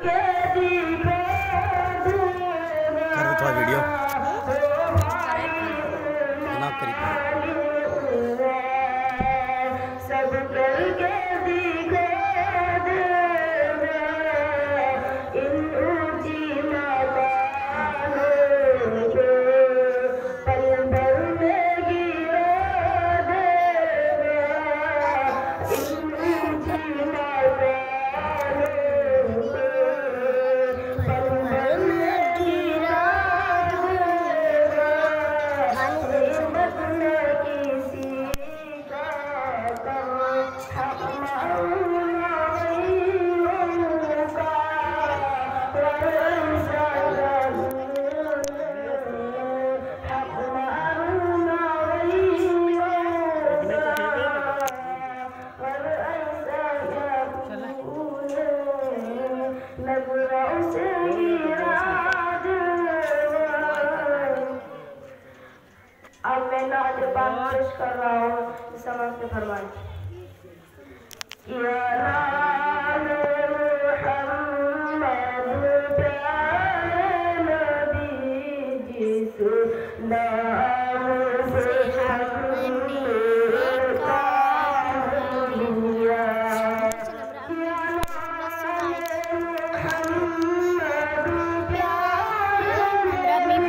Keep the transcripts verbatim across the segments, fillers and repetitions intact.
कर थोड़ा वीडियो ना करी सब करके दिखा दे इन ऊंची मकानों पे पल भर में गिरा दे इन ऊंची मकानों पे पल भर में गिरा दे हिम्मत में किसी का कम हम अब मैं नाज पाक पेश कर रहा हूँ समझ के फरमान या नाम मुहम्मद प्यारे नबी जिस नाम से हमने काम लिया या नाम मुहम्मद प्यारे नबी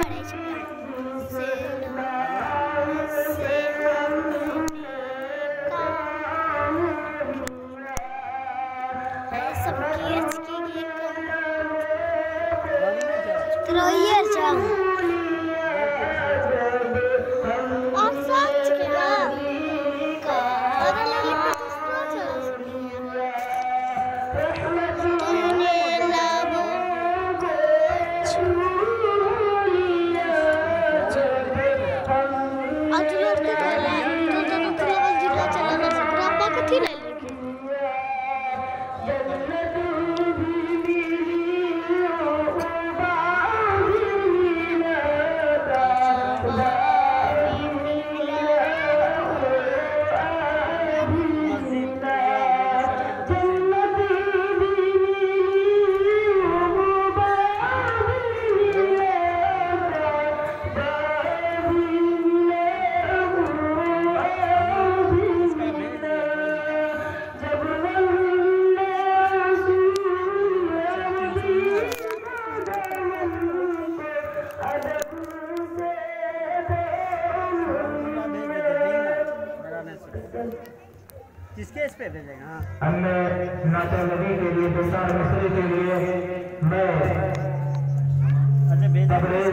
किसके इस पे भेजेगा? हमने नाचा नबी के लिए बेसार मिस्री के लिए मैं अच्छा भेज तबरेज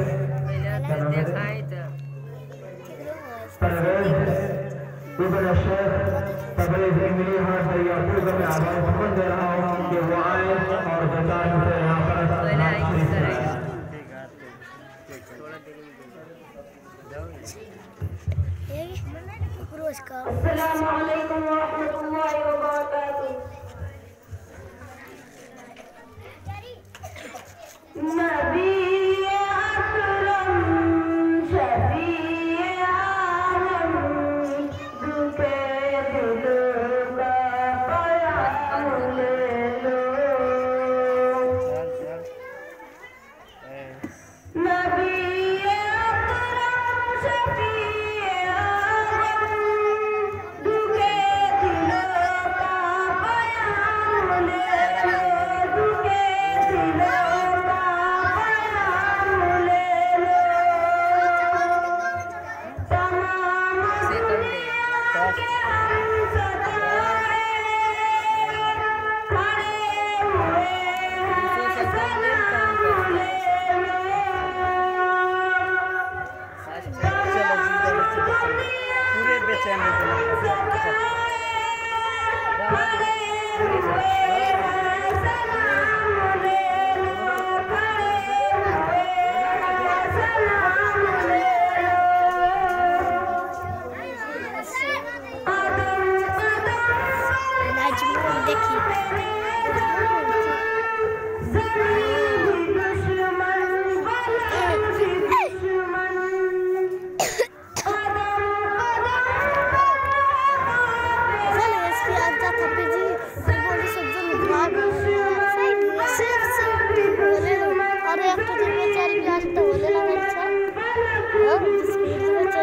परवेज इब्न शेख तबरेज इमली हाथ दरिया पूर्व में आवाज समझ दे रहा हूँ कि वो आए और बेसार मिस्री यहाँ पर अस्सलामु अलैकुम व रहमतुल्लाहि व बरकातुहू। नबी अकरम शफी आलम दुखे दिल का बयान ले लो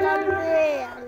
आराम से